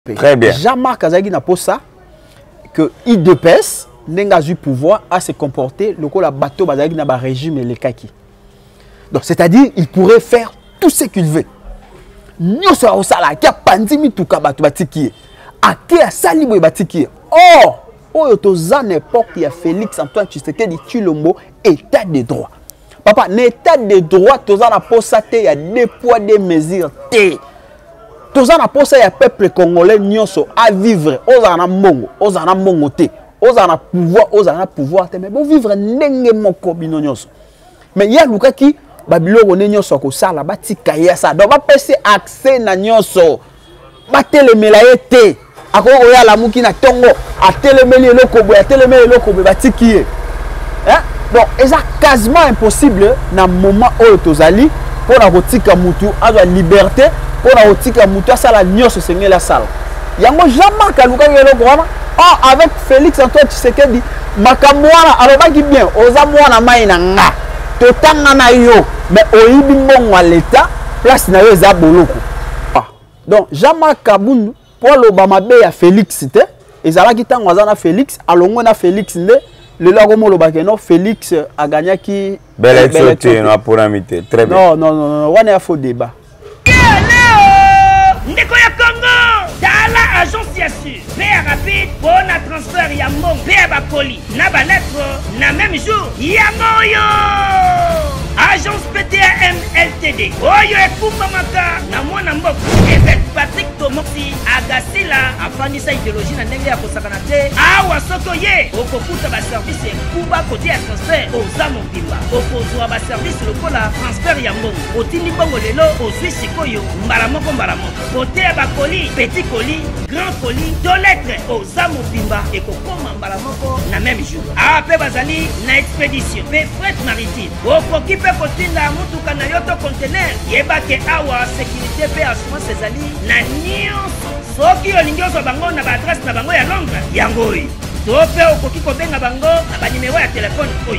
Très bien. Jean-Marc Azagi n'a pas ça que IDPS n'a eu pouvoir à se comporter le bateau Azagi n'a pas régime les kaki. Donc c'est-à-dire il pourrait faire tout ce qu'il veut. Nous sommes au salaire qui a pandémie tout cas bateau batiki. À qui a sali boy batiki. Or, au tozan époque il y a Félix Antoine Tshisekedi Tshilombo état de droit. Papa, l'état de droit tozan a posé il y a deux poids deux mesures té. Tous en apporté à peuple congolais nyonso à vivre aux anamongo té aux ana pouvoir mais bon vivre ndenge moko bino nyonso mais ya luka ki babilo nyonso ko sala batika ya ça donc ba pese accès na nyonso ba telemela été akoko ya la muki na tongo a telemeli eloko boya telemeli eloko boya batiki hein donc c'est quasiment impossible na moment où tozali pour la rotika mutu a la liberté pour la rotika mutu a la nyonso sengé la salle yango jamais kaluka yelo kwana ah avec Félix Antoine Tshisekedi makamwana alobaki bien oza mwana mai na nga totanga na yo mais oyibi mbongo l'état place na yo za boloko donc Jean-Marc Kabundu pour l'Obama be ya Félix te ezalaki tango azana Félix alongo na Félix nde le logo le bakeno Félix a gagné qui belle sauté non pour amité très bien non on est à faux débat ndeko ya Congo dala agence ya su paie rapide pour na transfert ya mbongo paie bakoli na ba lettre na même jour yango yo agence PTAM LTD oyo ekumba maka na mwana mboko avec Patrick Tomoksi agasila afandisa idéologie na ndenge ya kosakana te awa soko ye okokuta ba service ekuba côté ya transfert oza mobimba okozwa ba service lokola transfert ya mbongo otindi mbongo lelo ozwi sikoyo mbala moko côté ya bakoli petit colis grand colis deux lettres oza mobimba ekokoma mbala moko na même jour ape bazali na expédition pe fret maritime okoki pe kotinda mutuka na yoto conteneur yebake awa sécurité pe assurance ezali na nyonso soki olingi ozwa bango na baadresse na bango ya Londres yango oyo to pe okoki kobenga bango na banimero ya telefone oyo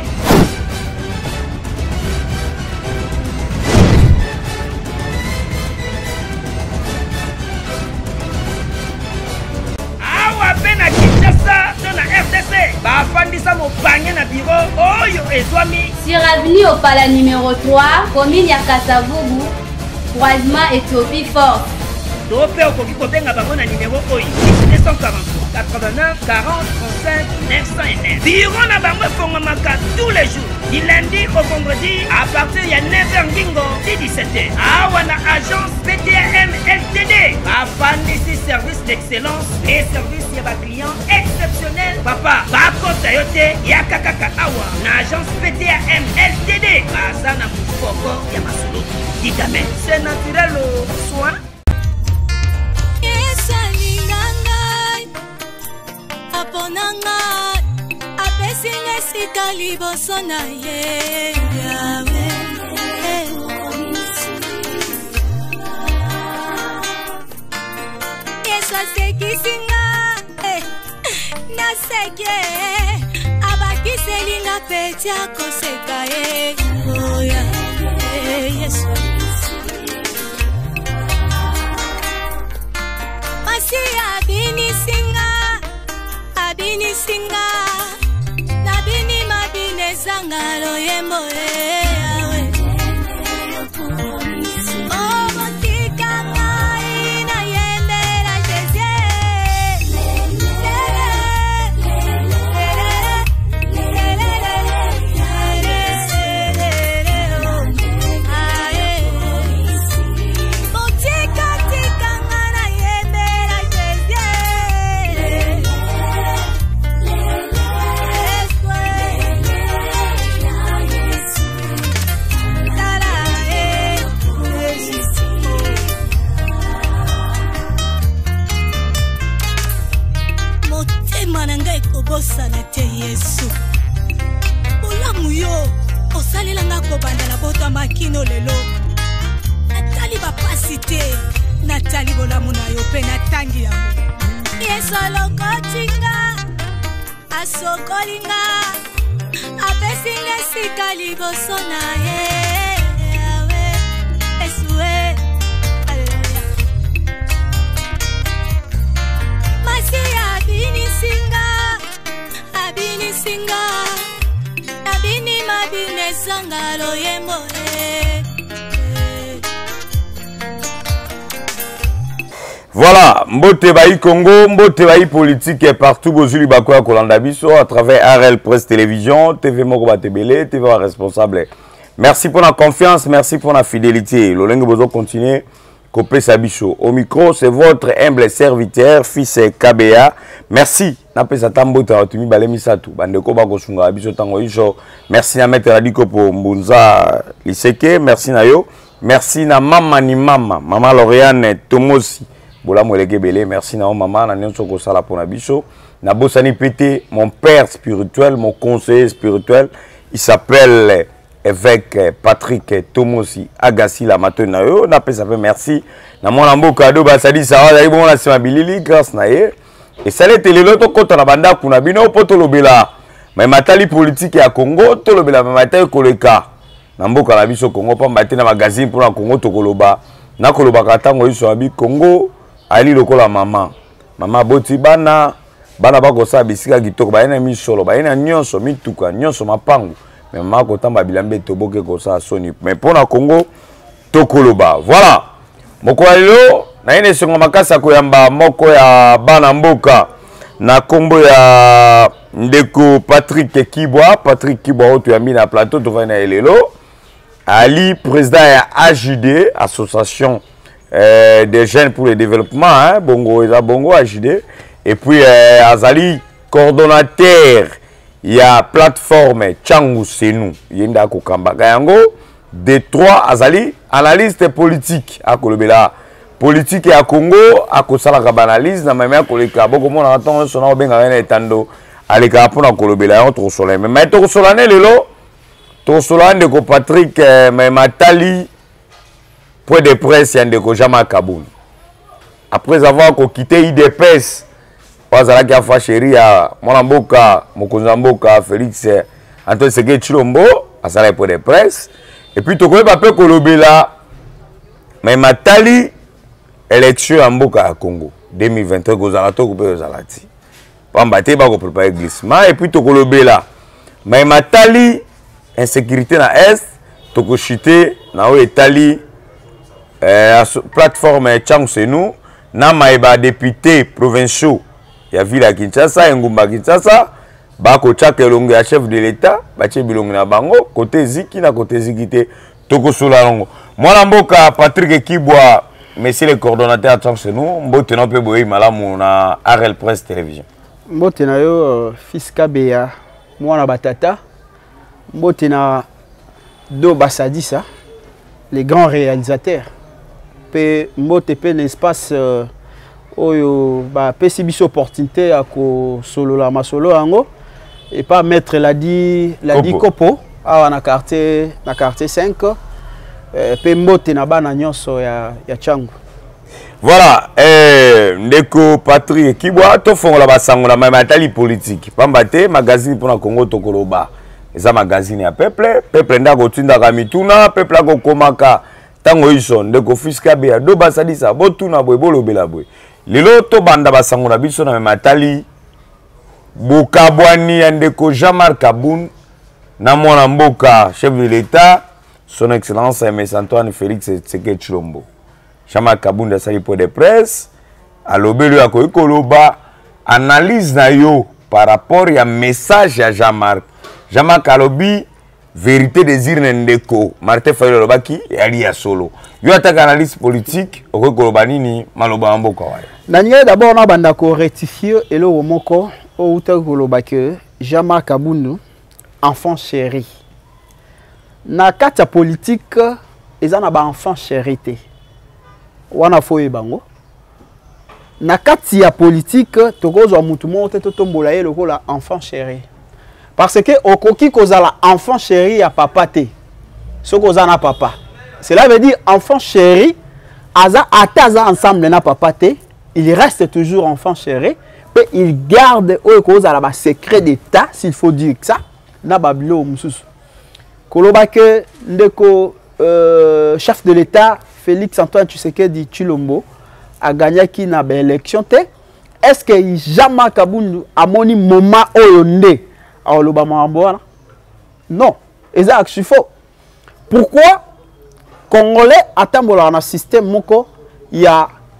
awa pe na Kinshasa to na RDC bafandisa mopanye na bureau oyo ezwami sur avenue au Pala numéro 3 commune ya Kasavubu croisement Éthiopie Fort Topé au Koki Kobenga bango na numéro oyo 243 89 40 35 909. Bureau na bango fongomaka tous les jours du lundi au vendredi à partir de 9h ngingo 17h. Awa na agence PTAM LTD afandisi service d'excellence et service ya ba client exceptionnel papa bakota yote ya kakaka awa na agence PTAM LTD bazana mufoko ya masulutu didame c'est naturel soin aponanga apesinga sika liboso na ye yawe yesu asekisinga naseke abakiselinga peti akoseka ye oya yesu masi abinisinga abini singa nabini mabine zanga loyembo yawe oh motika ngai na yembela osala te yesu olamu yo osalelanga kobanda na bota makino lelo natali bapasi te natali bolamu na yo mpe natangi yango yesu alokotinga asokolinga apesinga esika liboso na ye yawe yesu Voilà, Mbote Bayi Congo, Mbote Bayi politique est partout, Bozuli Bakoya Kolanda Biso, à travers RL Presse Télévision, TV Mokoba Tebele, TV responsable. Merci pour la confiance, merci pour la fidélité. L'Olenge Bozo continue, Kopé Sabicho. Au micro, c'est votre humble serviteur, fils KBA. Merci. Napé Satambo Taratumi Balemisatou. Bandeko Bako Sunga Biso Tango Isho. Merci à Maître Radiko pour Mbunza Liseke. Merci Nayo. Merci na Mama ni Mama. Mama Lauriane Tomosi. Bola Mweleke Bele. Merci na Mama. Na Nyonso Kosala pour Nabiso. Na Bosani Pété, mon père spirituel, mon conseiller spirituel. Il s'appelle évêque Patrick Tomosi Agassi la Matenayo. Na pesa pe merci. Na mon ambo cadeau basadi ça va bon la simabilili grâce na ye. Et ça les télé l'autre côté na banda kuna bino poto lobela. Mais matali politique ya Congo to lobela matali koleka. Na mboka la biso Congo pa mbate na magazine pour na Congo to koloba. Na koloba katango iso abi Congo ali lokola mama. Mama boti bana bako sa bisika kitoko ba ina mi solo ba ina nyonso mituka nyonso mapangu. Mais maman kotamba bilambe toboke ko sa soni. Mais pour na Congo to koloba. Voilà. Moko lelo na ine songo makasa koyamba moko ya bana mboka na kombo ya ndeko Patrick Kibwa oto ya mina plateau to vana elelo ali président ya AJD association des jeunes pour le développement hein bongo AJD et puis azali coordonnateur ya plateforme Tchangu Senu yenda ko kambaka yango D3 azali analyste politique akolobela politique ya Congo akosala ka analyse na même akoleka boko mona atongo sona obenga na etando aleka pona kolobela yo to sola mais to solane lelo to solane ko Patrick mais matali point de presse yande ko Jama Kaboun après avoir quitté IDPS wazala ki afa chéri ya mona mboka mokonza mboka Félix Antoine Tshisekedi Tshilombo asala point de presse et puis to ko ba pe kolobela mais matali élection en Mboka à Congo 2023 kozala to ko pe zalati pamba te ba ko préparer glissement et puis to kolobela mais matali insécurité na est to ko chité na o etali plateforme Tchangu Senu na maeba député provinciaux ya ville ya Kinshasa Ngumba Kinshasa ba ko tchaka longo ya chef de l'état ba che bilongo na bango côté ziki na côté zikité to ko sula longo mwana mboka Patrick Kibwa monsieur le coordonnateur à Tchangu Senu mbote na pe boyi malamu na RL Presse Télévision mbote na yo fils KBA mwana batata mbote na do basadisa les grands réalisateurs pe mbote pe l'espace oyo ba pesi biso opportunité à ko solo la masolo yango et pas mettre la dit Kopo awa na quartier 5 pe mbote na bana nyonso ya Tchangu. Voilà ndeko Patrick Kibwa to fongola basango la matali politique pamba te magazine pour na Congo to koloba eza magazine ya peuple ndako tinda ka mituna peuple ko komaka tango iso ndeko fiska be do basadisa botuna boy bolobela boy lelo to banda basango na biso na matali bokabwani ya ndeko Jean-Marc Kaboun na mwana mboka chef de l'état son excellence M. Antoine Félix Tshisekedi Tshilombo Jean-Marc Kaboun da sali point de presse alobelo ya ko koloba analyse na yo par rapport ya message ya Jean-Marc alobi vérité désir ndeko Martin Fayulu lobaki yali ya solo yo ataka analyse politique ko koloba nini maloba mboka wa nanye d'abord na banda ko rectifier elo moko o uta koloba que Jean-Marc Kaboun enfant chéri na kata politique ezana ba enfant chéri te wana foye bango na kati ya politique tokozwa mutu monte to tombola ye lokola enfant chéri parce que okoki kozala enfant chéri ya papa te sokoza na papa cela veut dire enfant chéri aza ensemble na papa te il reste toujours enfant chéri et il garde oyo kozala ba secret d'état s'il faut dire ça na babilo mususu koloba que ndeko chef de l'état Félix Antoine Tshisekedi Tshilombo a gagné qui na élection te est-ce que Jean-Marc Kaboun a moni moment oyonde a loba mamboana non exact c'est faux pourquoi congolais atambola na système moko ya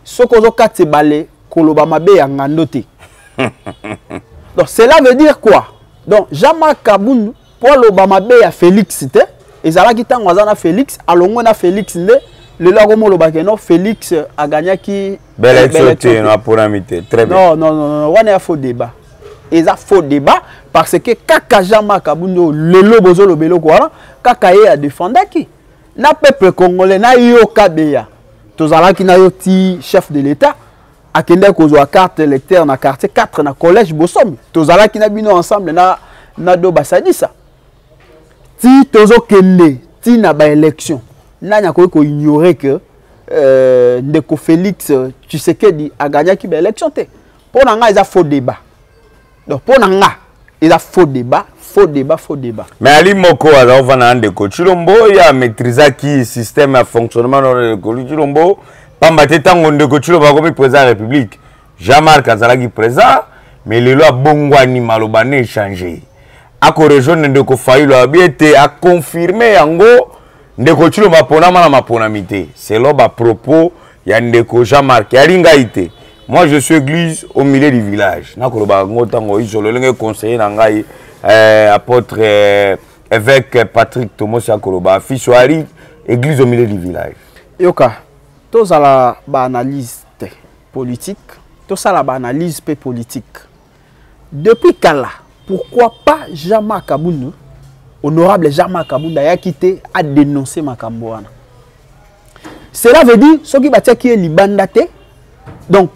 Sokozo kate balé koloba mabe ya ngandote. Donc cela veut dire quoi? Donc Jean-Marc Kabundu pour l'Obama mabe ya Félix te ezalaki tango azana Félix alongo na Félix nde le logo loba que non Félix a gagné qui belle écoute na poramité très bien. Non, on a faux débat. Et ça faux débat parce que kaka Jean-Marc Kabundu le lobozo lobelo quoi kaka ye a défendre qui na peuple congolais na yo kabeya tozalaki na yo ti chef de l'état akende kozwa carte électeur na quartier 4 na collège Bosomi tozalaki na bino ensemble na do basadisa ti tozo kende ti na ba élection nanya ko ignorer que ndeko Félix Tshisekedi a gagné ki ba élection te pour nga ils a faux débat. Donc pour nga ils a faux débat. Mais Ali Moko alors va na ndeko Chilombo ya maîtriser qui système à fonctionnement de Chilombo pamba te tango ndeko Chilombo comme président de la République Jean-Marc Azalaki président mais les lois bongwani maloba ne changer a corriger ndeko Fayulu a bien été à confirmer yango ndeko Chilombo pona na maponamité c'est là ba propos ya ndeko Jean-Marc yalinga ité. Moi je suis église au milieu du village na koloba ngotango isolo lenge conseiller na ngai apôtre évêque Patrick Tomosia Koloba fils Wari église au milieu du village. Yoka tous à la analyse politique tous à la analyse politique depuis Kala pourquoi pas Jean-Marc Kabundu honorable Jean-Marc Kabundu a quitté à dénoncer Makambo wana. Cela veut dire ce qui batia qui est libandate donc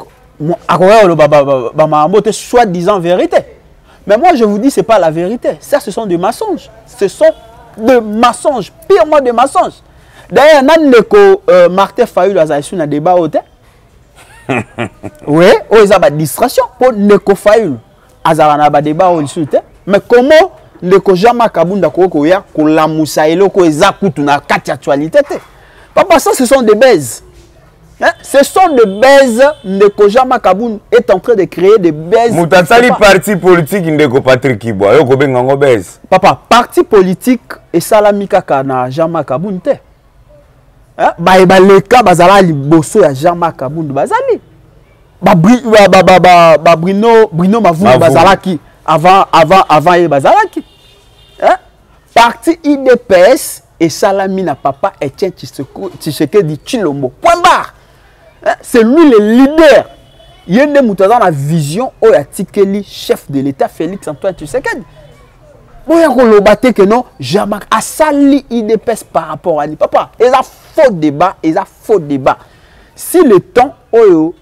soi-disant vérité. Mais moi je vous dis c'est pas la vérité. Ça ce sont des mensonges. Ce sont des mensonges, purement des mensonges. D'ailleurs nandeko Martin Fayulu azaisu na débat hôtel. Oui, ils ont une distraction pour ndeko Fayulu azala na débat hôtel. Mais comment ndeko Jean-Marc Kabundu ko ya ko lamusa eloko ezakutu na kati actualité te. Papa ça ce sont des baises. Hein? Ce sont des baises que Jean-Marc Kabundu est en train de créer des baises. Moutatsali parti politique ndeko Patrick Kibwa yo ko bengango baises. Papa parti politique et salamika kana Jean-Marc Kabundu te. Hein? Ba leka bazala liboso ya Jean-Marc Kabundu bazali. Bruno Mavungu bazalaki avant et bazalaki. Hein? Parti IDPS et salamina papa Etienne Tshisekedi Tshilombo. Point barre. C'est lui le leader. Il y a des moutons dans la vision où il chef de l'État Félix Antoine Tshisekedi. Bon, il y a que non, Jean-Marc a sali IDPS par rapport à lui. Papa, il y a faux débat, Si le temps où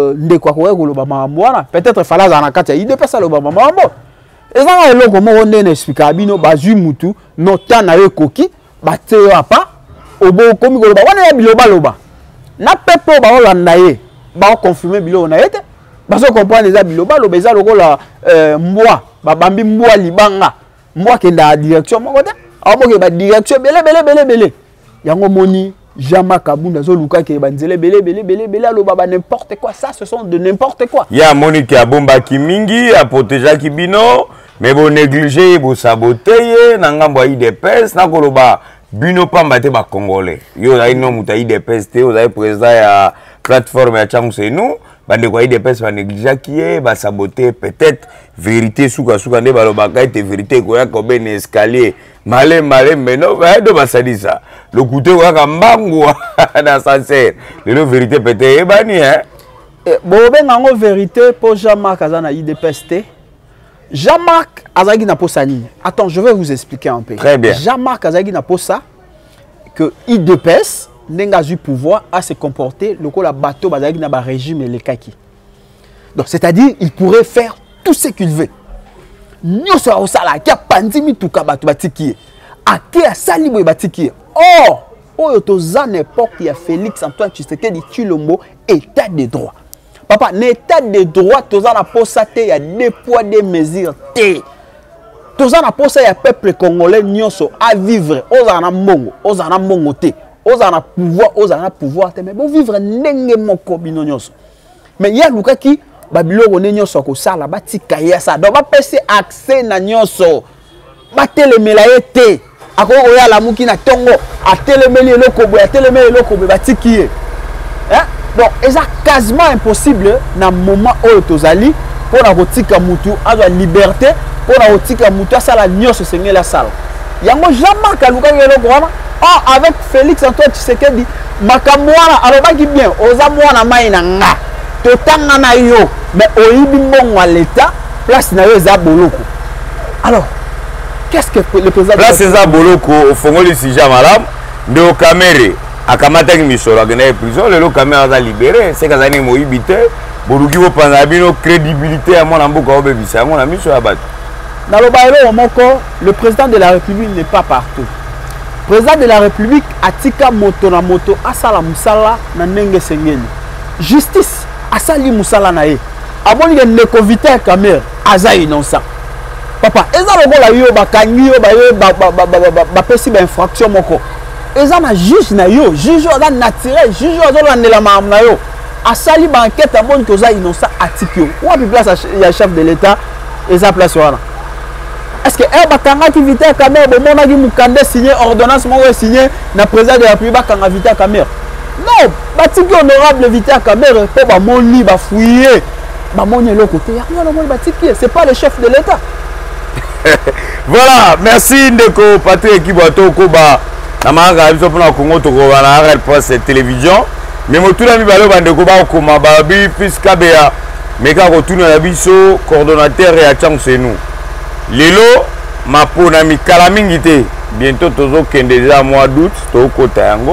peut-être fallait que IDPS à l'Obama. Et ça, il y a comment on explique à Bino, Bazu Moutou, notant na koki, bateo pas, obo komi koloba, on est biloba. Na pepo ba olanda ye ba confirmer bilo na yete ba so comprendre les biloba lo beza lokola mbwa ba bambi mbwa libanga mbwa kenda direction moko te amoke ba direction belé yango moni Jean-Marc Kabundu zo luka ke banzele belé alo baba n'importe quoi ça ce sont de n'importe quoi ya Monique ya bomba ki mingi a protéger ki bino mais bon négliger bo saboter na ngambo IDPS na koloba bino pamba te ba congolais yo za ino muta IDPS te yo za président ya plateforme ya changu c'est nous bande ko IDPS ba négliger qui ba saboter peut-être vérité suka nde balobaka ete vérité ko ya ko ben escalier malé mais non ba do ba sadisa le couteau ka mbangu na sincère le vérité peut-être bani hein bo bengango vérité pour Jean-Marc azana IDPS te Jean-Marc Azagi n'a pas ça. Attends, je vais vous expliquer un peu. Très bien. Jean-Marc Azagi n'a pas ça que IDPS n'a eu pouvoir à se comporter le coup la bateau Azagi n'a pas régime et les kaki. Donc c'est-à-dire il pourrait faire tout ce qu'il veut. Nous sommes au sala qui a pandémie tout cas bateau batiki. À qui a sali boy batiki. Or, au tozan époque il y a Félix Antoine Tshisekedi Tshilombo état de droit. Papa, l'état de droit, tous en a posé, il y a deux poids, deux mesures. Tous en a posé, il y a peuple congolais à vivre. Aux en a mongo, aux en a mongoté, aux en a pouvoir, mais bon vivre n'engue mon cobino nyoso. Mais il y a Luka qui, Babilo on est nyoso ko sala, bati kaya sa, donc va passer accès na nyoso, bate le melaete, ako oya la muki na tongo, a telemeli lokobo, bati qui est. Hein? Donc, c'est quasiment impossible dans le moment où tozali pour la rotika mutu à la liberté pour la rotika mutu à la nios seigneur la salle. Yango jamais kaluka yelo kwana. Ah, avec Félix Antoine Tshisekedi makamwana alobaki bien oza mwana mai na nga totanga na yo mais oyibi mbongo à l'état place na yo eza boloko. Alors qu'est-ce que le président place eza boloko ofongoli sija malamu ndio kamere akamata ki misolo agenda prison lelo kamera za libéré c'est kazani moyibi te boruki bo panza bino crédibilité ya mwana mboka obebisa yango na miso ya bato. Nalobalo moko le président de la République n'est pas partout. Le président de la République atika moto na moto asala musala na ndenge sengeli. Justice asali musala na ye. Aboni ke ndeko Vital Kamerhe aza innocent. Papa, eza lokola yo bakangi yo ba yo ba pesi ba infraction moko. Eza na juge na yo, juge oza naturel, juge oza landela maam na yo. Asali ba enquête aboni ke oza innocent atikyo. Wapi place ya chef de l'État eza place wana. Est-ce que bakanga ki Vital Kamerhe bomona ki mukande signé ordonnance moko signé na président de la République bakanga Vital Kamerhe? Non, batiki honorable Vital Kamerhe po ba moni ba fouiller. Ba moni le côté, ya no moni batiki, c'est pas le chef de l'État. Voilà, merci ndeko Patrick Kibato Koba. Na manga biso pona Congo to ko na RL Presse Télévision. Mais motuna mi balo bandeko ba ko mababi fiska bea. Meka ko tuna na biso coordonnateur ya Tchangsenu. Lelo mapona mikala mingi te. Bientôt tozo kende déjà mois d'août to kota yango.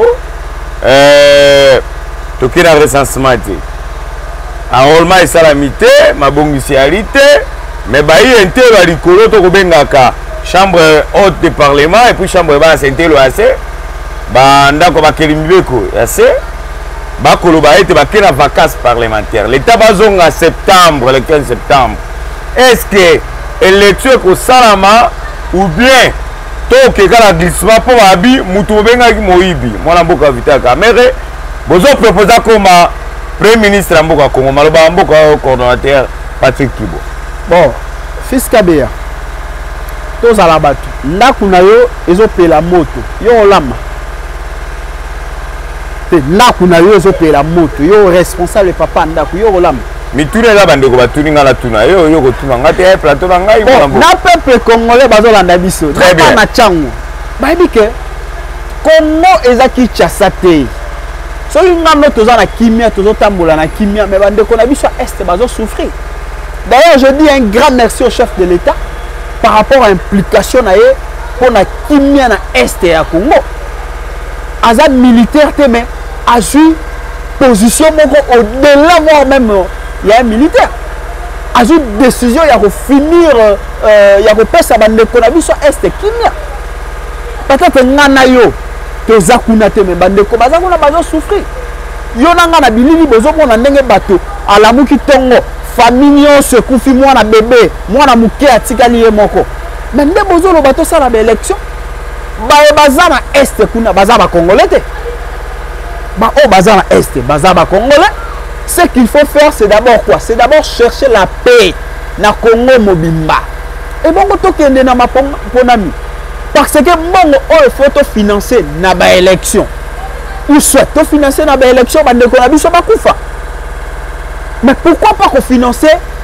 To kina recensement te. Enrôlement et salamité, mabongisialité. Mais bayi entelo à likolo to kobengaka chambre haute de parlement et puis chambre basse entelo assez ba ndako bakelimibeko assez ba koloba ete bakena vacances parlementaires l'état bazonga septembre le 15 septembre. Est-ce que élection ko salama ou bien to ke kala glissement pour abi mutu benga ki moyibi mwana mboka Vital Kamerhe bozo proposer comme premier ministre mboka Congo maloba mboka coordonnateur Patrick Kibo. Bon, fils Kabea, tous à la batte. Là, qu'on a eu, ils ont payé la moto. Ils ont l'âme. Là, qu'on a eu, ils ont payé la moto. Ils ont responsable papa, ils ont l'âme. Mais tout le monde a dit que la tuna, ils ont dit que plateau d'angaï. Bon, na peuple congolais, ils ont l'andabiso. Très bien. Bah, il dit que comment ils ont quitté Chassate? So, ils ont tous en kimia, tous en tambola na kimia, mais bande qu'on a vu sur est, ils ont souffert. D'ailleurs, je dis un grand merci au chef de l'État par rapport à l'implication pour la kimia na est et à Congo. Azad militaire, mais a joué position au-delà, voire même il y a un militaire. A joué décision, il y a finir, il y a repère sa bande de Konabi sur est et kimia. Peut-être Nanayo, que Zakunate, mais bande de Konabi, on a souffert. Yonanga na bilili bozo mona ndenge bato alamu ki tongo famille se kufi mwana bébé mwana muke atikali ye moko mais nde bozo lo bato sala ba élection ba bazana est kuna bazaba congolais te ba o bazana est bazaba congolais. Ce qu'il faut faire c'est d'abord quoi? C'est d'abord chercher la paix na Congo mobimba et bongo to kende na maponami parce que bongo o faut financer na ba élection ou soit to financer na ba élection ba ndeko na biso ba kufa. Mais pourquoi pas qu'on finance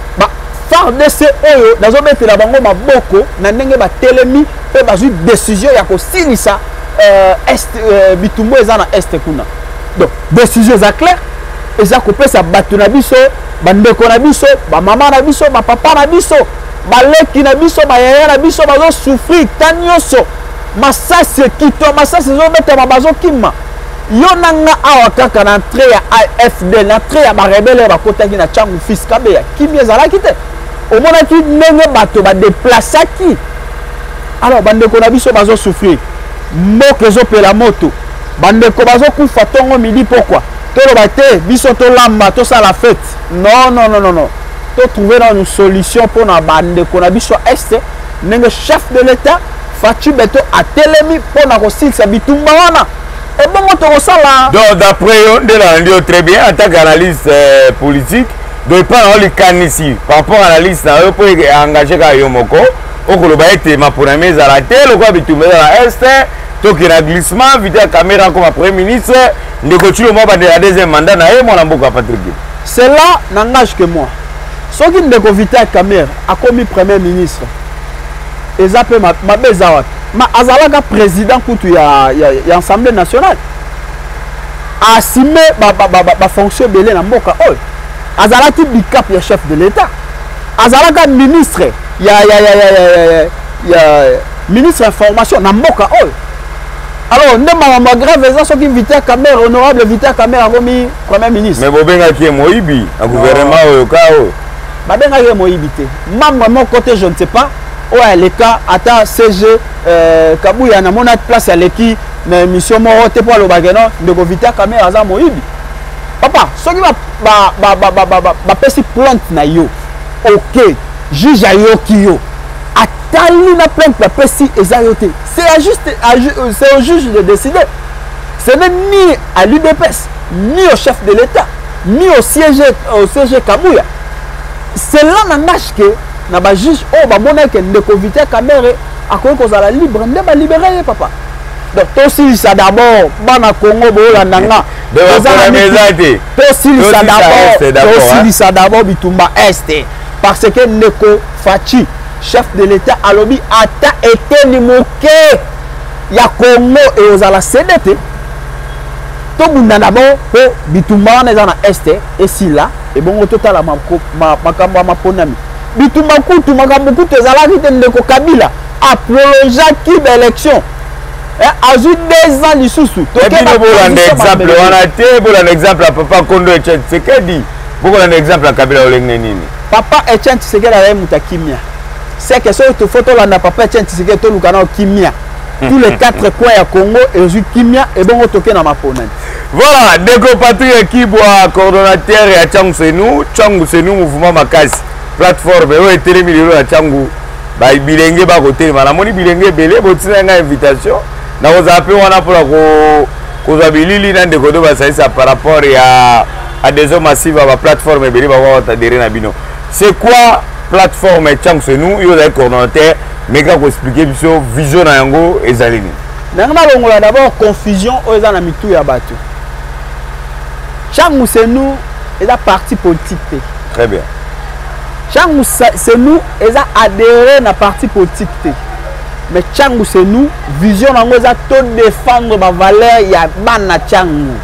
FARDC oyo dans un la bango maboko na ndenge ba telemi pe ba ju décision ya ko silisa est bitumbo ezana est kuna. Donc décision za clair eza ko pesa batu na biso ba ndeko na biso ba mama na biso ba papa na biso ba leki na biso ba yaya na biso ba zo souffrir tanyoso masase kito masase zo beta ba bazo kima. Yonanga awa kaka na entrée ya AFD na entrée ya ba rebelle ba kotaki na Tchangu fils Kabea kimi ezala kite au mona ki ndenge bato ba déplacer ki alors bande ko na biso bazo souffrir moko zo pela moto bande ko bazo kufa tongo midi pourquoi to lo bate biso to lamba to ça la fête non to trouver une solution pour na bande ko na biso est ndenge chef de l'état Fatou Beto a telemi pour na ko silsa bitumba wana. Et bon, donc, d'après eux, très bien, en tant qu'analyste politique, de ne pas le can ici, par rapport à l'analyste, on peut engager Kayomoko, au Kolobaïte, ma pour la mise à la télé, au Kwabitumé à la Est, toki na glissement Vital Kamerhe comme premier ministre ndeko tshilo mo ba de la deuxième mandat na ye mwana mboka Patrick. C'est là n'engage que moi. Ce qui ndeko Vital Kamerhe a commis premier ministre. Ezape ma bezawat. Ma azalaka président kutu ya Assemblée nationale. A assumé ba fonction belé na mboka oy. Azalaki bicap ya chef de l'État. Azalaka ministre ya ministre information na mboka oy. Alors ndema ma grave eza soki Vital Kamerhe honorable Vital Kamerhe akomi premier ministre. Mais bobenga ki moyibi na gouvernement oyo ka oyo. Babenga ki moyibi te. Membre mon côté je ne sais pas. Ouais, les cas attends CG Kabouya na mona place à l'équipe na mission moro te pour le bagano de Vital Kamerhe aza moyibi. Papa, soki ba pesi plante na yo. OK, juge ayo kiyo. Atali na plainte la pesi ezayote. C'est au juge de décider. Ce n'est ni à l'UDPS, ni au chef de l'État, ni au CG Kabouya. C'est là n'engage que na ba juge o ba mona ke ndeko Vital Kamerhe akoki kozala libre nde ba libérer papa. Donc to si ça d'abord bana Congo bo la nanga de la maison to si ça d'abord bitumba est parce que ndeko Fachi chef de l'État alobi ata été limoke ya Congo et ozala CDT to bunda d'abord po bitumba na za na est et si là et bon total makambo maponami bitumba kutu makambo kutu ezalaki te ndeko Kabila a prolongaki l'élection azu 2 ans lisusu tokeba bolanda exemple wana te bolanda exemple papa Kondo Etienne Tshisekedi bolanda exemple ya Kabila olenge nini papa Etienne Tshisekedi ala muta kimia c'est que ce to photo landa papa Etienne Tshisekedi to lukana kimia tous les 4 coins ya Congo ezu kimia et bon toke na maponani. Voilà, ndeko Patrick Kibwa coordonnateur ya Tchangu Senu mouvement makasi plateforme oyo etelemi lelo ya Tchangu ba bilenge ba kotelema na moni bilenge belé botina nga invitation na kozala pe wana mpona kozwa bilili na ndeko do basalisa par rapport à des hommes massifs à la plateforme ebele bakotadere na bino. C'est quoi plateforme Tchangu Senu yo ozali coordonnateur mais kaka koexplike biso vision na yango ezali nini? Nanga nalongola d'abord confusion oyo eza na mitu ya bato. Tchangu Senu eza parti politique te. Très bien. Tchangu Senu eza adhéré na parti politique te. Mais Tchangu Senu vision nango eza to défendre ba valeur ya bana Tchangu.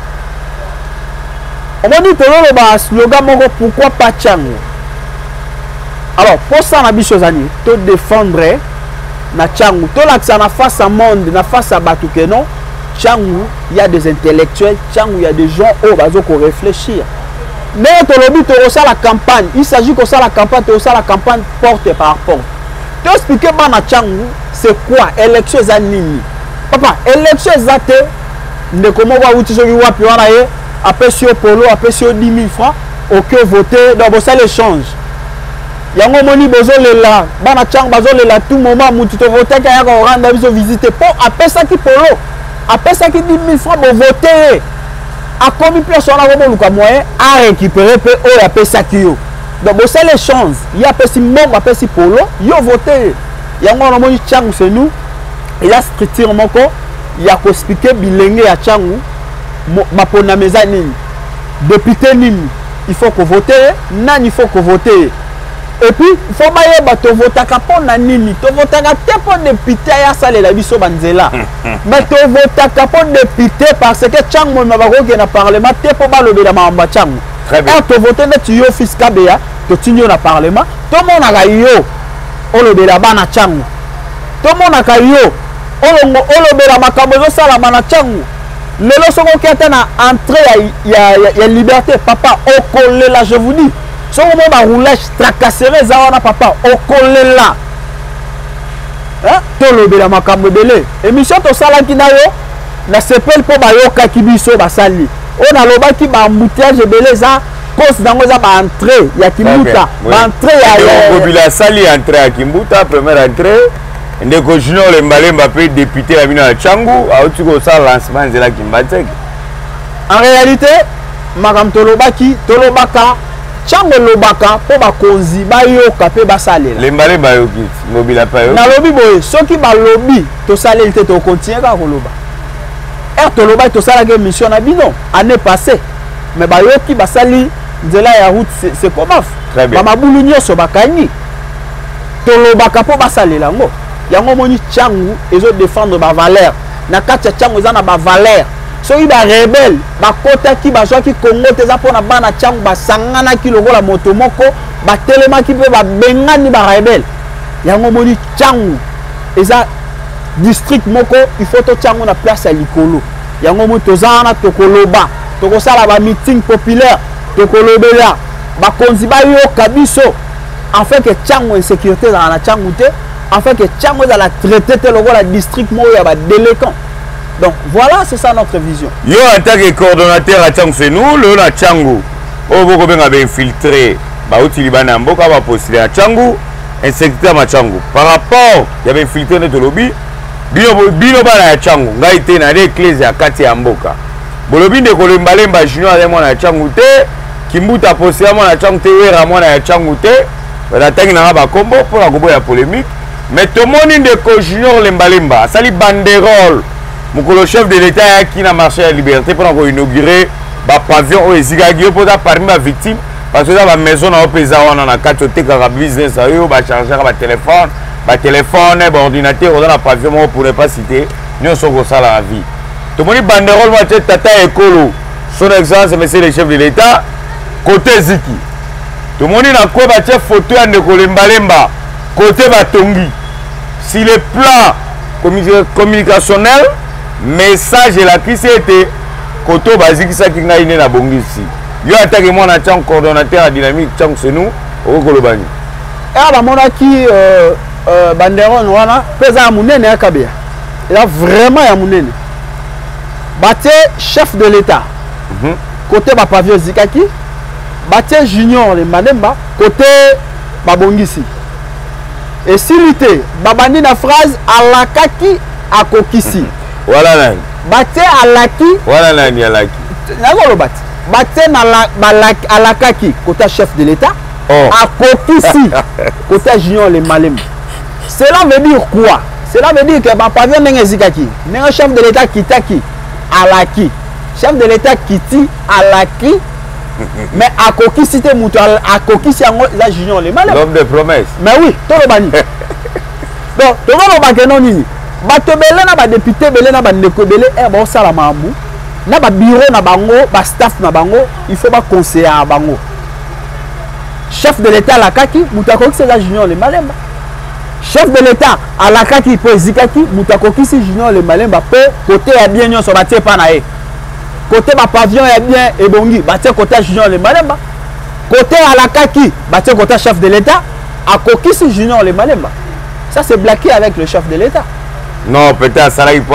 On dit tololo ba slogan moko pourquoi pas Tchangu. Alors pour ça na biso zani to défendre na Tchangu to l'accent na face à monde na face à bato que non Tchangu il y a des intellectuels Tchangu il y a des gens au bazo ko réfléchir. Mais to lobi to ça la campagne il s'agit que ça la campagne to ça la campagne porte par porte. To expliquer bana Tchangu c'est quoi élection za nini papa élection za te ndeko moko uti soki wapi wana ye apesi yo polo apesi yo 10 000 francs OK voter donc ça l'échange yango moni bozolela bana Tchangu bazolela tout moment mutu to voter ka yako rendre biso visiter po apesa ki polo apesa ki 10 000 francs bo voter a commis personne a luka moyen a récupérer pe o apesa ki yo donc ça l'échange il y a pesi mbongo apesi polo yo voter yango na moni Tchangu Senu il a structure moko ya ko expliquer bilenge ya Tchangu mapona meza nini député nini il faut que voter nani il faut que voter et puis il faut baye bato votaka pona nini to votaka te po député ya salela biso banzela mais to votaka po député parce que Tchangu na bakoki na parlement te po balobela mamba Tchangu très bien to voter net yo fiscal beya to tinyo na parlement to monaka yo olobela bana Tchangu to monaka yo olobela makambo ezosalama na Tchangu lelo soko okete na entrée ya liberté papa okolela je vous dis soko mo ba roulage tracasserie za wana papa okolela tolobela makambo ebele émission tosalaki na yo na sepel po bayokaki biso basali oyo nalobaki baembouteillage ebele eza cause nango eza baentrée ya Kimbuta baentrée ya popula sali entrée ya Kimbuta première entrée ndeko Junior Lembalemba pe député ya bino ya Tchangu auti kosala lancement nzela Kimbateke. En réalité makambo tolobaka Tchango lobaka po bakonzi bayoka pe basalela. Lembalemba yoki mobile pa yo. Na lobi boye soki ba lobi to saleli te to continuer ka koloba. To loba to sala ke mission na bino année passée. Mais bayoki basali nzela ya route c'est comment? Très bien. Ba mabulu nyoso bakani. To lobaka po basalela ngo. Yango moni Tchango ezo défendre ba valeur. Na kati Tchango za na ba valeur. Soki ba rebelle ba kota ki ba joki Congo teza pona bana Tchango ba sangana ki lokola moto moko ba telema ki pe ba bengani ba rebelle. Yango moni Tchango eza district moko il faut to Tchango na place ya likolo. Yango mo tozana to koloba to kosala ba meeting populaire to kolobela ba konzi ba yo kabiso afin que Tchango insécurité dans la Tchango te afin que Tchango dans la traité te lokola district mo ya ba déléquant. Donc voilà, c'est ça notre vision. Yo en tant que coordonnateur à Tchango c'est nous le na Tchango. O boko benga ba infiltrer ba utili bana mboka ba postuler à Tchango insécurité à Tchango. Par rapport il y avait infiltré de lobby bino bana ya Tchango ngai te na l'église ya kati ya mboka. Bolobi de kolembalemba junior ya mwana ya Tchango te kimbuta postuler mwana ya Tchango te wera mwana ya Tchango te. Ba tangi na ba kombo pour la gobo ya polémique. Mais tout le monde de ko junior lembalemba sali banderole. Mon chef de l'État qui n'a marché à la liberté pour inaugurer le pavillon au Ezigagio pour parmi ma victime parce que dans la maison on a pesé on a 4 business à eux va charger téléphone ordinateur dans la pavillon pour ne pas citer nous sommes ça la vie tout le monde banderole moi tata écolo son excellence monsieur le chef de l'État côté Ziki tout le monde n'a quoi battre photo à Ndekolembalemba côté Batongi si le plan communicationnel message et la crise était koto basique ça qui n'a iné na bongisi yo attaque moi na Tchango coordonnateur à dynamique Tchango c'est nous au kolobani et ba mona ki banderon wana pesa munene ya kabia là vraiment ya munene baté chef de l'état côté ba pavillon Zikaki baté junior le Malemba côté ba bongisi et s'ilité babandi na phrase alakaki akokisi. Voilà nani. Bate alaki. Voilà nani alaki. Nagolo bate. Bate na alakaki côté chef de l'État. Oh. Akokisi côté junior le Malemba. Cela veut dire quoi? Cela veut dire que ma pavillon n'est Zikaki. N'est chef de l'État kitaki alaki. Chef de l'État kiti alaki. Mais akokisi te mutu akokisi yango la junior le Malemba. L'homme de promesse. Mais oui, tout le bani. Donc, tout le monde non nini. Bato belé na ba député belé na ba ndeko belé ba sala mambu. Na ba bureau na bango, ba staff na bango, il faut ba conseiller à bango. Chef de l'État la kaki, mutako c'est la junior le Malemba. Chef de l'État à la kaki pour Zikaki, mutako c'est junior le Malemba pour côté ya bien nyon so ba tie pa na e. Côté ba pavillon ya bien et bongi, ba tie côté junior le Malemba. Côté à la kaki, ba tie côté chef de l'État, à kokisi junior le Malemba. Ça c'est blaqué avec le chef de l'État. Non, peut-être ça là il peut.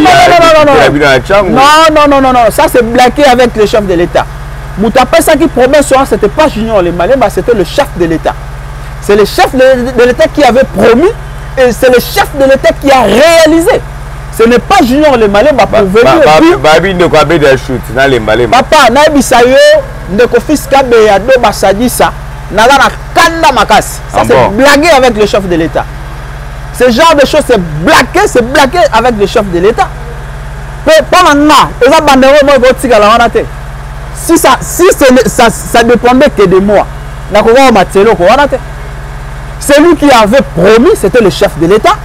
Non, ça c'est blaqué avec le chef de l'État. Moutapé ça qui promet ça, c'était pas Junior le Malemba, c'était le chef de l'État. C'est le chef de l'État qui avait promis et c'est le chef de l'État qui a réalisé. Ce n'est pas Junior le Malemba pour venir Babi ne quoi de shoot dans les Malemba. Papa na bisayo ndeko fils kabe ya do basadisa na la kanda makas. Ça c'est blagué avec le chef de l'État. Ce genre de choses, c'est blaqué avec le chef de l'État. Pendant si ça dépendait que de moi, c'est lui qui avait promis, c'était le chef de l'État.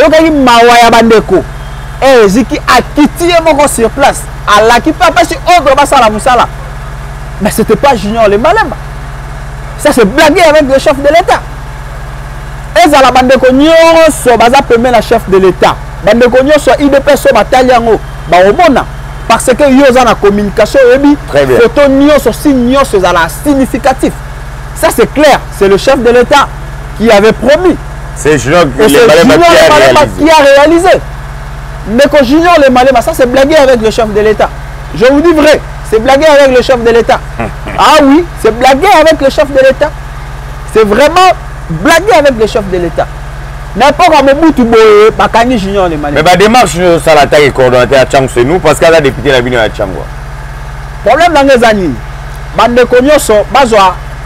Et Ziki a quitté sur place. Allah qui pas si autre Musala. Mais c'était pas Junior le Malemba. Ça c'est blagué avec le chef de l'État. Et ça la bande konyo so baza premier la chef de l'État. Bande konyo so IDP so bataliango ba omona parce que yo za na communication ebi photo nyoso signe nyoso za la significatif. Ça c'est clair, c'est le chef de l'État qui avait promis. C'est Junior le Malemba qui a réalisé. Mais quand Junior le Malemba, ça c'est blagué avec le chef de l'État. Je vous dis vrai, c'est blagué avec le chef de l'État. Ah oui, c'est blagué avec le chef de l'État. C'est vraiment blaguer avec le chef de l'État. N'importe quoi, mais Junior le Malemba. Mais la démarche de Salata et coordonnateur à Tchango, c'est nous parce qu'elle a député la ville à Tchango. Problème dans les années, bande konyoso bazwa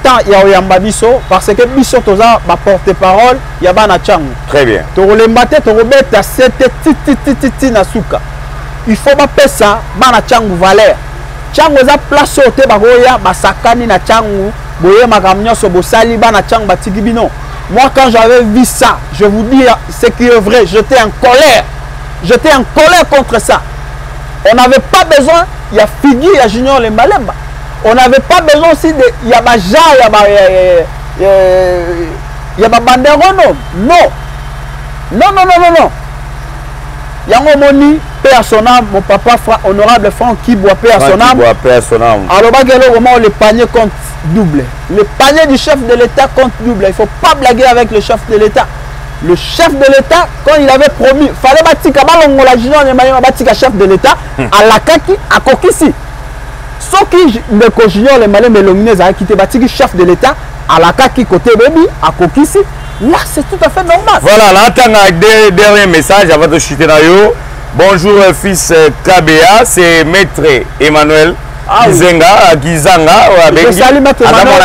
temps ya oyamba biso parce que biso toza ba porte-parole ya bana changu. Très bien. Tokolemba te tokobeta sete titi na suka. Il faut ba pesa bana changu valeur. Changu eza place ote bakoya basakani na changu boye makamnyo so bosali bana changu batiki bino. Moi quand j'avais vu ça, je vous dis ce qui est vrai, j'étais en colère. J'étais en colère contre ça. On n'avait pas besoin, il y a Figui, il y a Junior les Malemba. On n'avait pas besoin aussi de il y a Baja, il y a Bandero, non. Non. Yango Moni, paix à son âme, mon papa honorable Franck Kiboua, paix à son âme. Alors, le panier compte double. Le panier du chef de l'État compte double. Il ne faut pas blaguer avec le chef de l'État. Le chef de l'État, quand il avait promis, il fallait batika balongola junior le batika chef de l'État, à la kaki, à kokisi. Ce qui le junior le malais melomine a quitté batiki chef de l'État, à la kaki côté baby, à kokisi. Là, c'est tout à fait normal. Voilà, là, un dernier message avant de chuter dans yo. Bonjour, fils KBA, c'est Maître Emmanuel Gizanga. Je salue Maître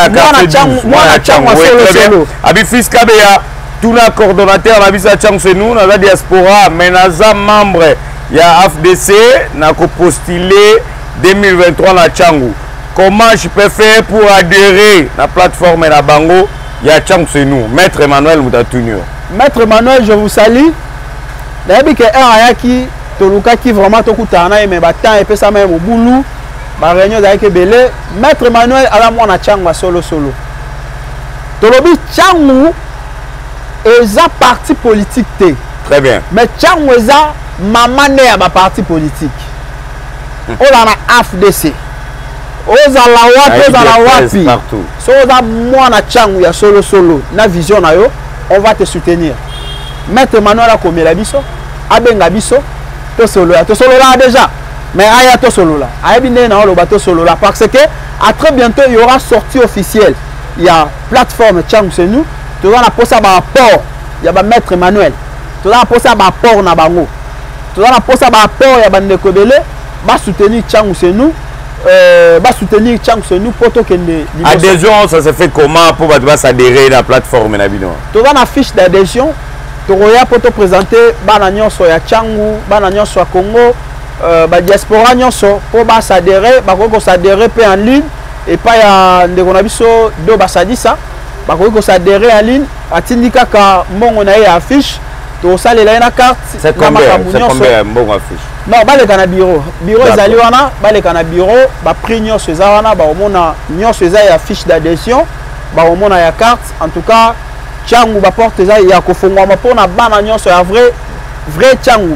Emmanuel. Abi fils KBA, tout le coordonnateur de la visa Tchangsenou, dans la diaspora, mais naza membre, il y a AFDC, n'a postulé 2023 na Tchangou. Comment je peux faire pour adhérer à la plateforme na Bango? Il y a Tchangsenou, Maître Emmanuel Moudatunio. Maître Emmanuel, je vous salue. D'ailleurs, que Ayaki, Toluka qui vraiment Tokutana, mais Batan et Pesa même au boulot, ma réunion d'Ayake Belé, Maître Emmanuel, à la moine à Tchangwa solo. Tolobi Tchangou, eza parti politique té. Très bien. Mais Tchangou eza maman né à ma parti politique. On a AFDC. Oza la wapi. So oza moi na Tchangou ya solo na vision na yo, on va te soutenir. Maître Emmanuel a commis la biso, abenga biso, to solo là déjà. Mais aya to solo là. Aya bine na lo bato solo là parce que à très bientôt il y aura sortie officielle. Il y a plateforme Tchangou c'est nous. Tu vas la poser à rapport. Il y a Maître Emmanuel. Tu vas la poser à rapport na bango. Tu vas la poser à rapport il y a Bande Kobele. Va soutenir Tchangou c'est nous. Va soutenir Tchangou c'est nous pour que adhésion ça se fait comment pour s'adhérer à la plateforme Nabino. Tu vas la fiche d'adhésion. Tu vas pour te présenter bananion sur Tchangou, bananion sur Congo, diaspora nyonso pour s'adhérer, s'adhérer en ligne et pas ya ndekonabiso do basadisa. Bako s'adhérer en ligne atindika ka mbongo na ya affiche to salela na carte. C'est combien mbongo affiche? Non, baleka na bureau ezali wana, baleka na bureau ba prix nyonso eza wana, ba omona nyonso eza ya fiche d'adhésion, ba omona ya carte. En tout cas Tchangou ba porte eza ya kofungwa mpona bana nyonso ya vrai Tchangou,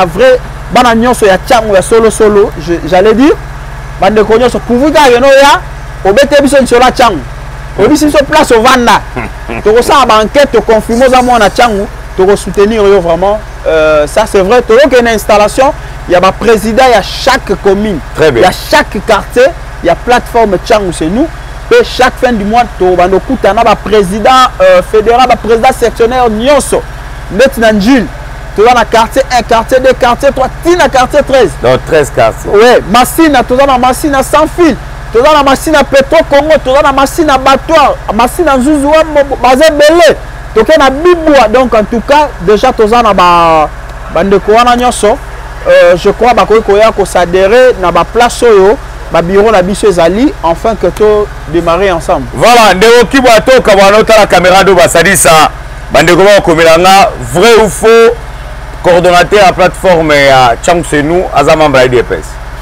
bana nyonso ya Tchangou ya solo, j'allais dire bande ko nyonso kuvuka yeno ya obete biso nsola Tchangou. On dit si sur place au Vanda, tu ressens une enquête, tu confirmes aux amours à Tchangou, tu soutenir vraiment. Ça c'est vrai, tu as une installation, il y a un président, il y a chaque commune, il y a chaque quartier, il y a plateforme Tchangou c'est nous. Et chaque fin du mois, tu as un président fédéral, un président sectionnaire Nyonso, maintenant Gilles. Tu as un quartier 1, quartier 2, quartier 3, tu as un quartier 13. Donc 13 quartiers. Oui, Massina, tu as une machine sans fil. Tu as la machine à Petro Congo, tu as la machine à Battoir, la machine à Zouzoua, Bazé Belé, tu as la Biboua. Donc en tout cas, déjà tu as la bande Kouana Nyonso. Je crois que tu s'adhérer à la place au bureau de Bissou Zali, afin que tu démarrer ensemble. Voilà, Ndeo Kiboato, Kabano, la caméra de Bassadissa, bande Kouana Komelanga, vrai ou faux, coordonnateur à la plateforme à Tchangsenou, Azaman Braïdi EPS.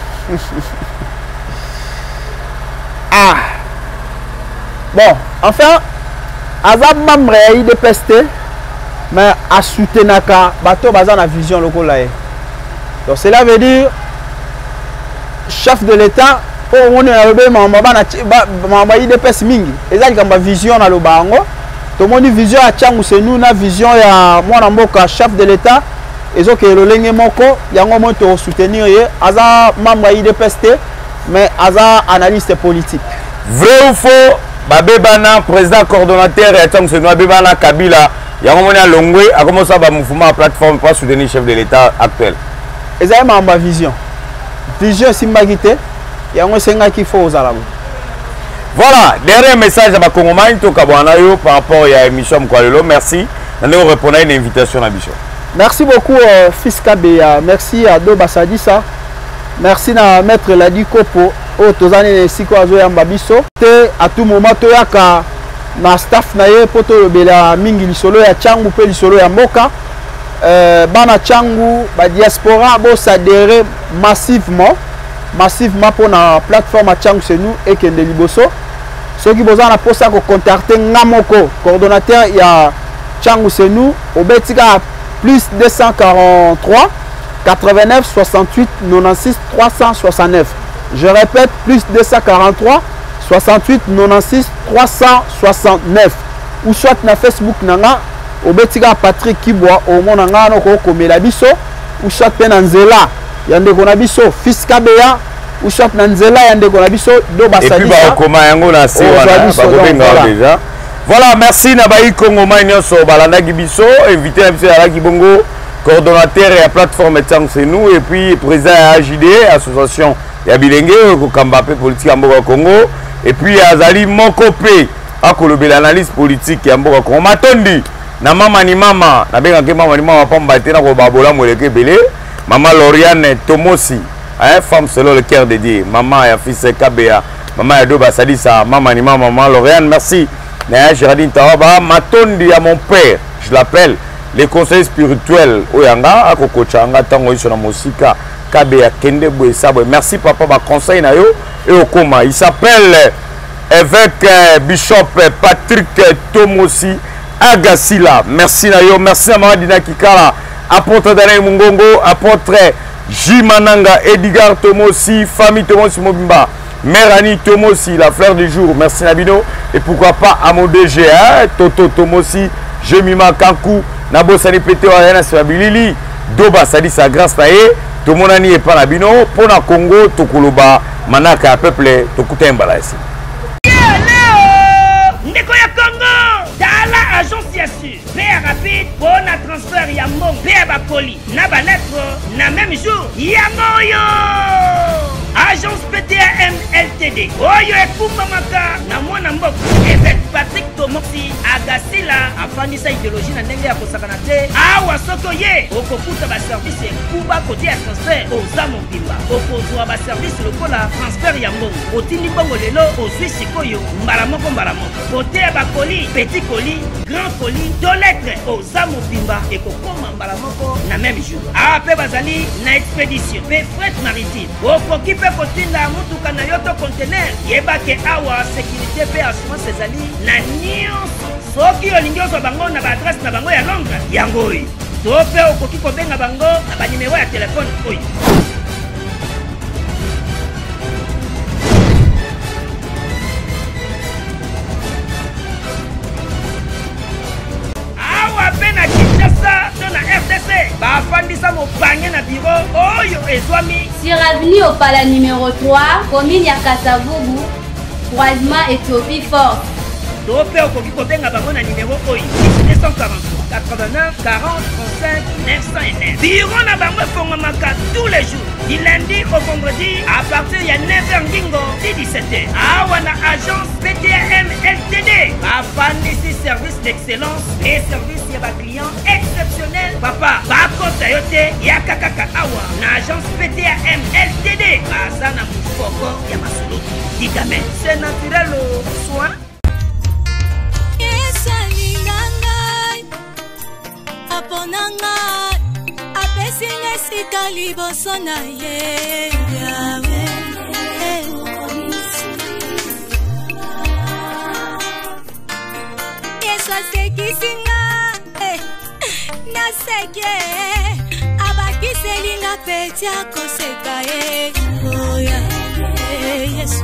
Ah bon, enfin, Azab membre de PST, mais à soutenir bateau bazar la vision locale. Donc cela veut dire chef de l'État pour on est membre de PST mingi. Et ça comme vision na le bango. Tout le monde vision à Tchangou c'est nous na vision ya moi mboka chef de l'État. Et ok le lenge moko yango mo to soutenir Azab membre de PST. Mais Aza analyste politique. Vrai ou faux, Babébana, président coordonnateur et Tchangsenou, Babébana Kabila, il y a un moment à Longwe, a commencé à mouvement à plateforme pour soutenir le chef de l'État actuel. Et ça, c'est ma vision. Vision, c'est ma guité. Il y a un senga qui faut aux Arabes. Voilà, dernier message à Bakongomani Tokabwanayo par rapport à l'émission Mkwalelo. Merci. Nous répondons à une invitation à Bichon. Merci beaucoup, Fils Kabea. Merci à Do Basadissa. Merci à Maître Ladi Kopo. Au Tozane Siko Azoyamba Biso. À tout moment, Toyaka na staff naye poto bela mingi lisolo ya Changu pe lisolo ya Mboka. Bana Changu, ba diaspora, bo s'adhérer massivement pour la plateforme à Changu c'est nous et Kende Liboso. Ceux qui besoin na posa ko contacter Ngamoko, coordonnateur il y a Changu c'est nous au Betika plus 243 89 68 96 369. Je répète plus 243 68 96 369 ou soit na Facebook nanga au Betika Patrick Kibwa au monanga no ko komela biso ou soit penanzela yande kona biso Fils Kabea ou soit nanzela yande kona biso Do Basadisa. Et puis ba koma yango na se wana ba kobenga déjà. Voilà, merci Nabaï Congo Maïnioso Balanda Gibiso, invité à la Gibongo, coordonnateur et la plateforme Tang c'est nous, et puis président à AJD, association Yabilenge, Kambapé politique à Mboka Congo, et puis Azali Monkopé, à Kolobé l'analyse politique à Mboka Congo. Matondi, na mama ni mama, na benga ke mama ni mama pambate na ko babola moleke belé, maman Lauriane Tomosi, femme selon le cœur dédié, maman et fils Kabea, maman Yado Basadisa, maman ni mama, maman Lauriane, merci. Géraldine Tawaba, Matondi à mon père, je l'appelle, les conseils spirituels Oyanga, à Kokochanga, Tango sur la Mosika, Kabea Kende Bouessabo. Merci papa, ma conseil na yo et au coma. Il s'appelle évêque Bishop Patrick Tomosi Agasila. Merci na yo, merci à Maradina Kikala, apôtre Danaï Mungongo, apôtre Jimananga, Edgar Tomosi, famille Tomosi Mobimba. Mérani Tomosi, la fleur du jour, merci Nabino. Et pourquoi pas à mon DG, Toto Tomosi, Jemima Kankou, Nabo Sani Pété, Ariana Sabilili, Doba Sadi sa grâce nae, Tomonani et pas Nabino, pour la Congo, Tokoloba, Manaka, peuple, Tokutemba ici. Ndekoya Congo, Dala agence Yasu, Père rapide, bon transfert Yamon, Père Bakoli, Naba lettre, na même jour, Yamoyo. Agence PTAM LTD. Oyo ekumba maka na mwana mboko. Évêque Patrick Tomosi Agasila afandisa idéologie na ndenge ya kosakana te. Awa soko ye okokuta ba service kuba côté ya transfert oza mobimba. Okozwa ba service lokola transfert ya mbongo. Otindi bongo lelo ozwi sikoyo mbala moko. Côté ya bakoli, petit colis, grand colis, deux lettres oza mobimba ekokoma mbala moko na même jour. Ape bazali na expédition. Pe fret maritime. Okoki kotinda mutuka na yoto conteneur yebake awa sécurité pe assurance ezali na nyonso soki olingi ozwa bango na baadresse na bango ya Londres yango oyo to pe okoki kobenga bango na banimero ya telefone oyo awa pe na Kinshasa to na RDC bafandisa mopanye na bureau oyo ezwami sur avenue au Pala numéro 3, commune ya Kasavubu, croisement Éthiopie Force. Topé au Koki Kobenga bango na numéro oyo 243 89 40 35 909. Bureau na bango fongomaka tous les jours du lundi au vendredi à partir de 9h ngingo 17h. Awa na agence PTAM LTD. Afandisi service d'excellence et service ya ba client exceptionnel. Papa, bakota yote ya kakaka awa na agence PTAM LTD. Bazana mufoko ya masolo. Digamen, c'est naturel au soin. Aponanga apesinga esika liboso na ye yawe Yesu asekisinga naseke abakiselinga peti akoseka ye oya Yesu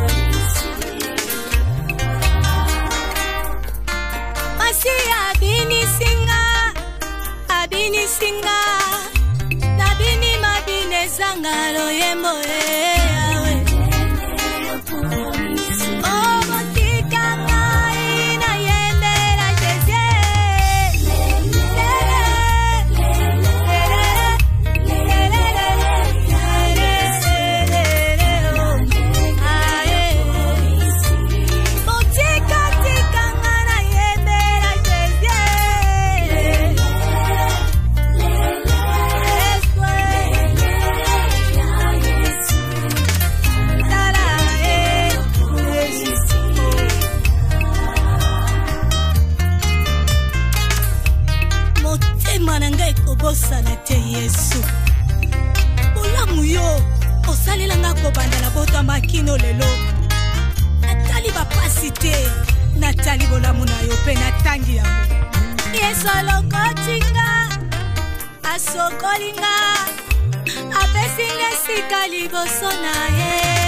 Masi abinisinga Abinisinga Nabini mabine zangalo yembo yawe Oh motika ngai na yendera Jésus kosala te Yesu. Bolamu yo osalela nga kobanda na bota makino lelo. Natali bapasi te, natali bolamu na yo pe natangi yango. Yesu alokotinga, asokolinga, apesinga sika liboso na ye.